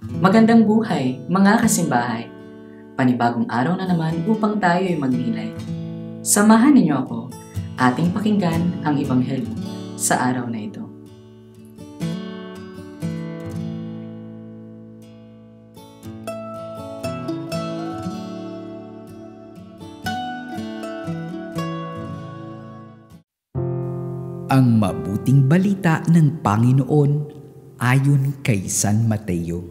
Magandang buhay, mga kasimbahay. Panibagong araw na naman upang tayo ay magnilay. Samahan ninyo ako, ating pakinggan ang Ebanghelyo sa araw na ito. Ang mabuting balita ng Panginoon ayon kay San Mateo.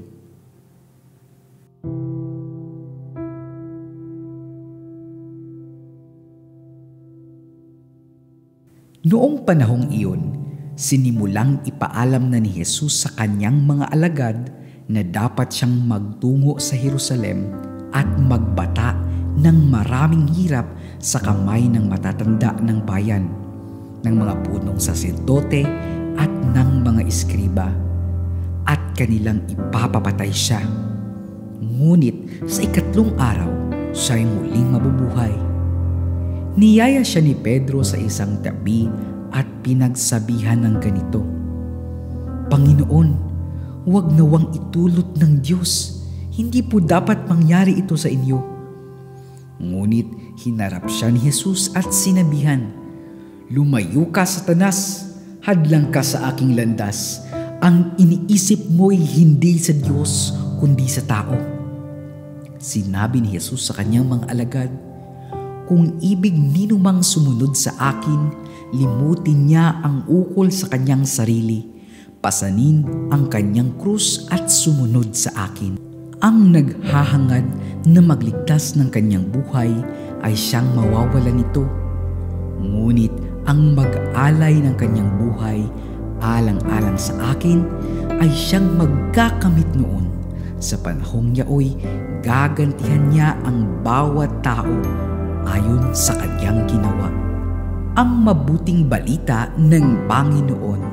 Noong panahong iyon, sinimulang ipaalam na ni Jesus sa kanyang mga alagad na dapat siyang magtungo sa Jerusalem at magbata ng maraming hirap sa kamay ng matatanda ng bayan, ng mga punong saserdote at ng mga eskriba, at kanilang ipapapatay siya. Ngunit sa ikatlong araw, siya'y muling mabubuhay. Niyaya siya ni Pedro sa isang tabi at pinagsabihan ng ganito, "Panginoon, huwag nawang itulot ng Diyos. Hindi po dapat mangyari ito sa inyo." Ngunit hinarap siya ni Jesus at sinabihan, "Lumayo ka, Satanas! Hadlang ka sa aking landas. Ang iniisip mo'y hindi sa Diyos, kundi sa tao." Sinabi ni Jesus sa kanyang mga alagad, "Kung ibig ninumang sumunod sa akin, limutin niya ang ukol sa kanyang sarili. Pasanin ang kanyang krus at sumunod sa akin. Ang naghahangad na magligtas ng kanyang buhay ay siyang mawawalan nito. Ngunit ang mag-alay ng kanyang buhay alang-alang sa akin ay siyang magkakamit noon. Sa panahong yaoy, gagantihan niya ang bawat tao ayon sa kanyang ginawa." Ang mabuting balita ng Panginoon.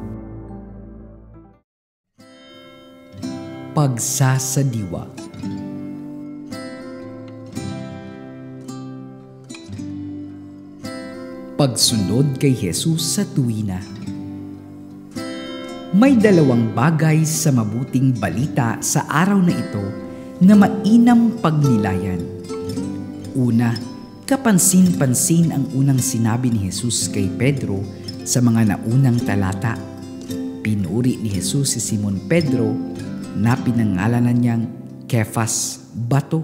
Pagsasadiwa. Pagsunod kay Jesus sa tuwina. May dalawang bagay sa mabuting balita sa araw na ito na mainam pagnilayan. Una, kapansin-pansin ang unang sinabi ni Jesus kay Pedro sa mga naunang talata. Pinuri ni Jesus si Simon Pedro na pinangalanan niyang Kefas, bato,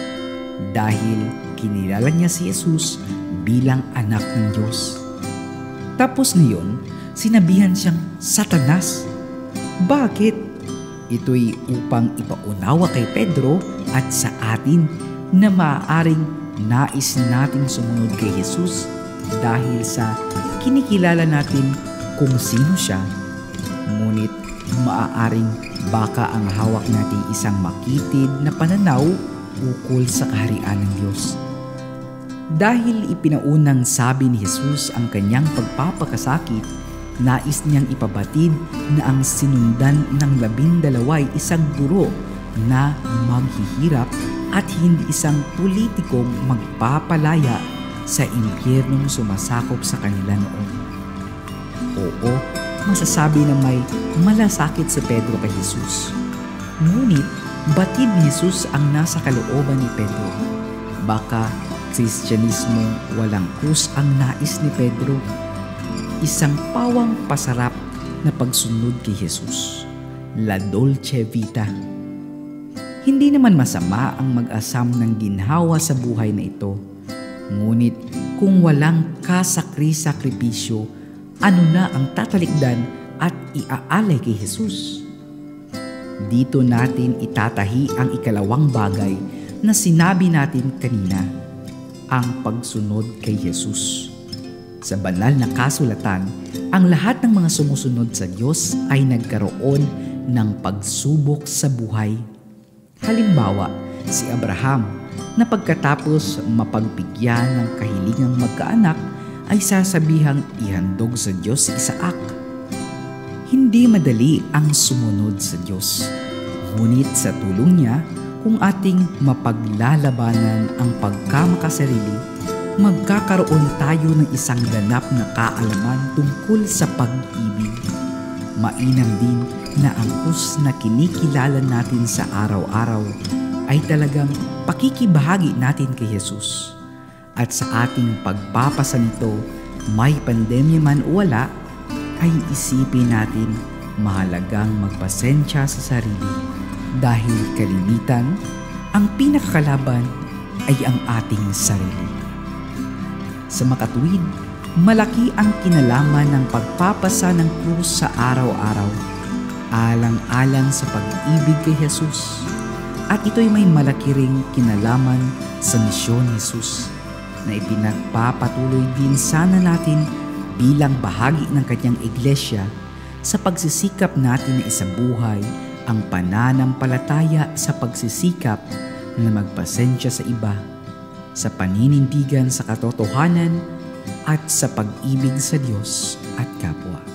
dahil kinilala niya si Jesus bilang anak ng Diyos. Tapos ngayon, sinabihan siyang Satanas. Bakit? Ito'y upang ipaunawa kay Pedro at sa atin na maaaring nais nating sumunod kay Jesus dahil sa kinikilala natin kung sino siya. Ngunit maaaring baka ang hawak nating isang makitid na pananaw ukol sa kaharian ng Diyos. Dahil ipinaunang sabi ni Jesus ang kanyang pagpapakasakit, nais niyang ipabatid na ang sinundan ng 12 ay isang guro na maghihirap at hindi isang politikong magpapalaya sa impyernong sumasakop sa kanila noon. Oo, masasabi na may malasakit si Pedro kay Jesus. Ngunit batid ni Jesus ang nasa kalooban ni Pedro. Baka Kristyanismo walang krus ang nais ni Pedro. Isang pawang pasarap na pagsunod kay Jesus. La dolce vita. Hindi naman masama ang mag-asam ng ginhawa sa buhay na ito. Ngunit kung walang kasakri-sakripisyo, ano na ang tatalikdan at iaalay kay Jesus? Dito natin itatahi ang ikalawang bagay na sinabi natin kanina, ang pagsunod kay Jesus. Sa banal na kasulatan, ang lahat ng mga sumusunod sa Diyos ay nagkaroon ng pagsubok sa buhay. Halimbawa, si Abraham na pagkatapos mapagbigyan ng kahilingang magkaanak ay sasabihang ihandog sa Diyos si Isaac. Hindi madali ang sumunod sa Diyos. Ngunit sa tulong niya, kung ating mapaglalabanan ang pagkamakasarili, magkakaroon tayo ng isang ganap na kaalaman tungkol sa pag-ibig. Mainam din na ang krus na kinikilala natin sa araw-araw ay talagang pakikibahagi natin kay Jesus. At sa ating pagpapasa nito, may pandemya man o wala, ay isipin natin mahalagang magpasensya sa sarili dahil kalimitan, ang pinakakalaban ay ang ating sarili. Sa makatuwid, malaki ang kinalaman ng pagpapasa ng krus sa araw-araw, alang-alang sa pag-ibig kay Jesus. At ito'y may malaki ring kinalaman sa misyon ni Jesus na ipinagpapatuloy din sana natin bilang bahagi ng kanyang iglesia sa pagsisikap natin na isabuhay ang pananampalataya sa pagsisikap na magpasensya sa iba, sa paninindigan sa katotohanan at sa pag-ibig sa Diyos at kapwa.